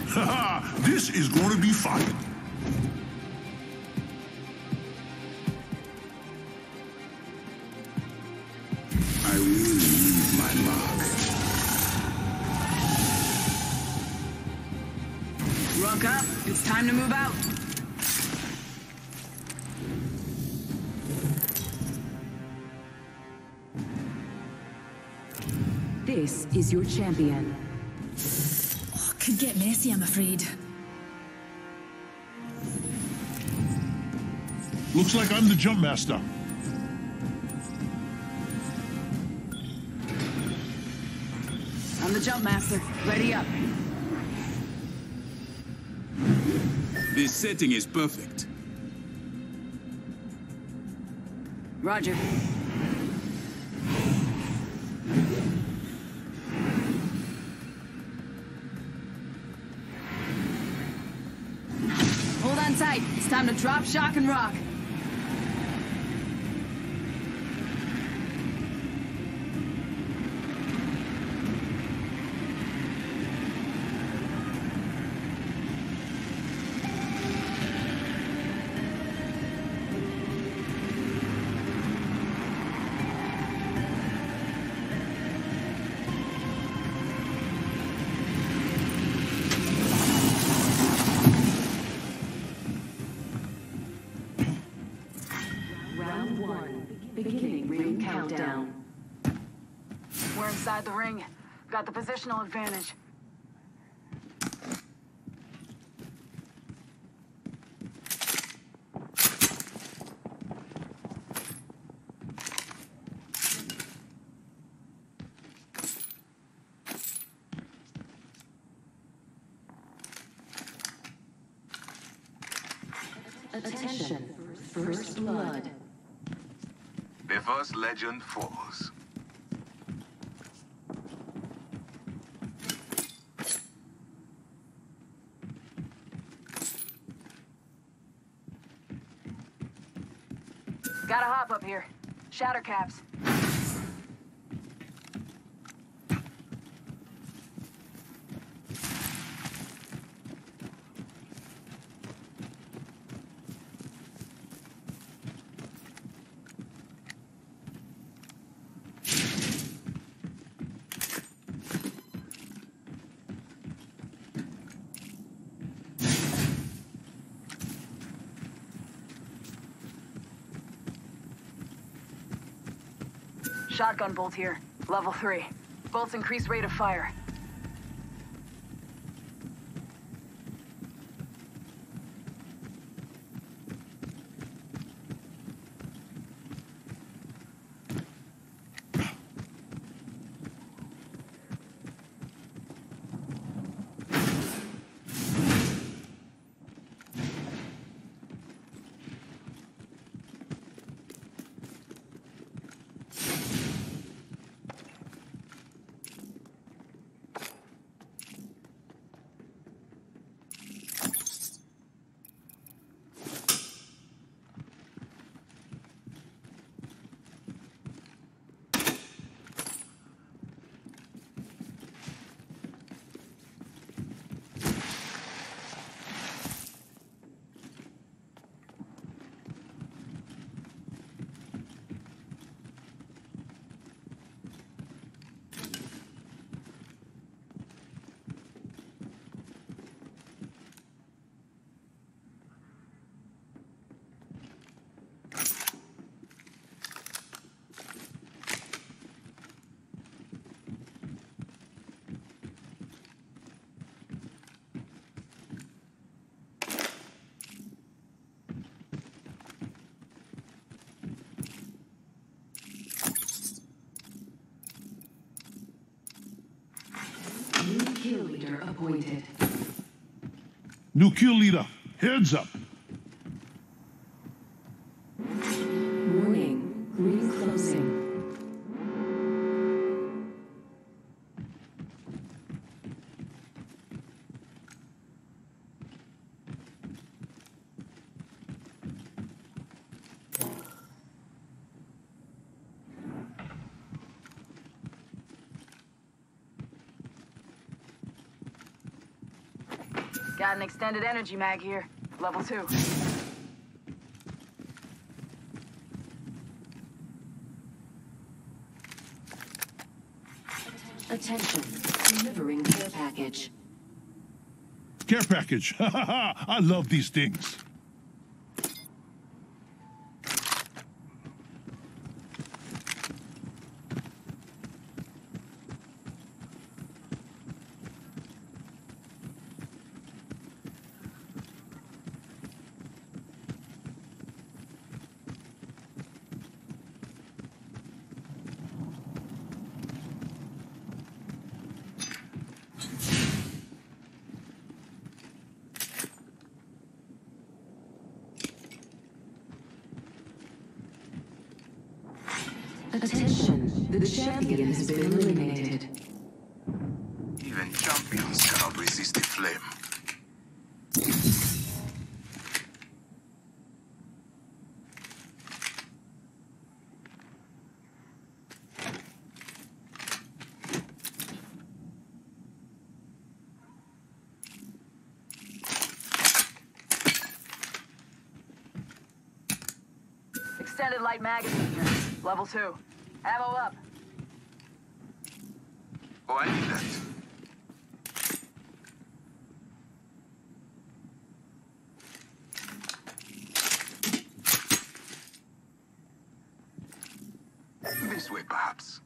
Haha, this is going to be fun. I will leave my mark. Rock up. It's time to move out. This is your champion. Oh, could get messy, I'm afraid. Looks like I'm the jump master. I'm the jump master. Ready up. This setting is perfect. Roger. Hold on tight. It's time to drop, shock, and rock. Round 1. Beginning ring countdown. We're inside the ring. Got the positional advantage. Attention. First blood. The first legend falls. Gotta hop up here. Shatter caps. Shotgun bolt here. Level 3. Bolts increase rate of fire. New kill leader appointed. New kill leader. Heads up. Warning. Ring closing. Got an extended energy mag here. Level 2. Attention. Delivering care package. Care package. Ha ha ha! I love these things. Attention. The champion has been eliminated. Even champions cannot resist the flame. Extended light magazine here. Level 2. Ammo up. Oh, I need that. This way, perhaps.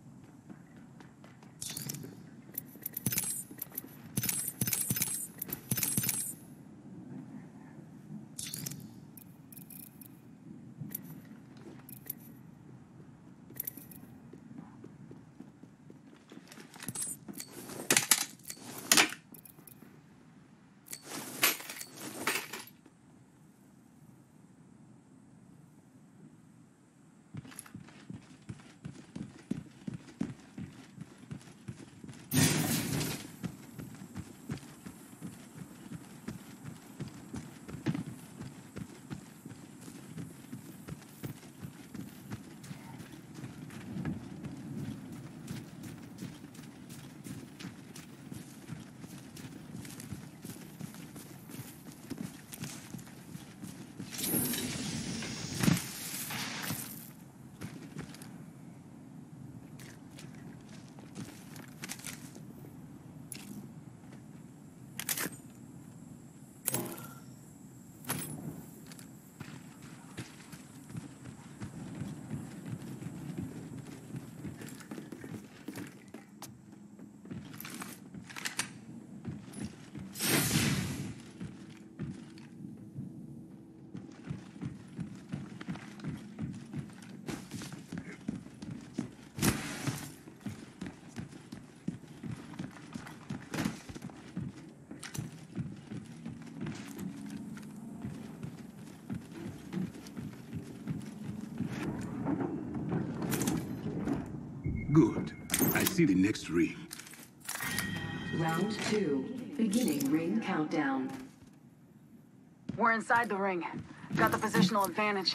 Good. I see the next ring. Round 2. Beginning ring countdown. We're inside the ring. Got the positional advantage.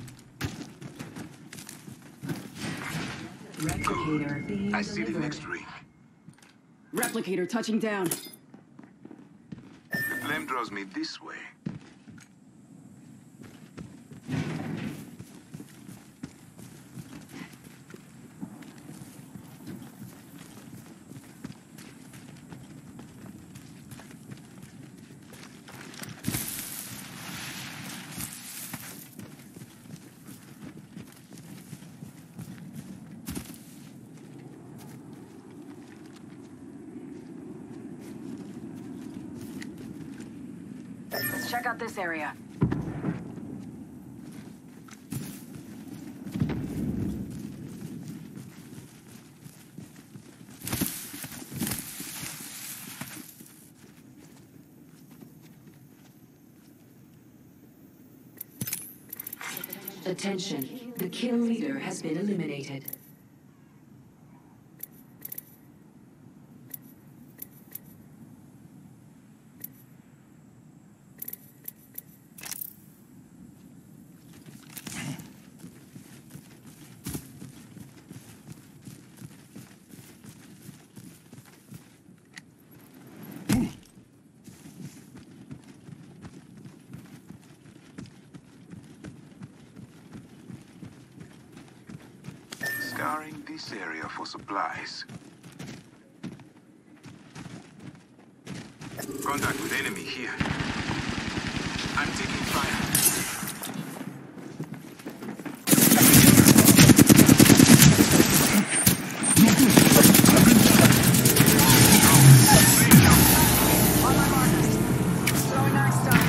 Replicator being I see the delivered. next ring. Replicator touching down. The flame draws me this way. Let's check out this area. Attention. The kill leader has been eliminated. scouring this area for supplies. Contact with enemy here. I'm taking fire. On my markers. Throwing ice stone.